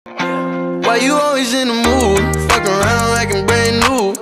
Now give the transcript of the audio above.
Why you always in the mood? Fuck around.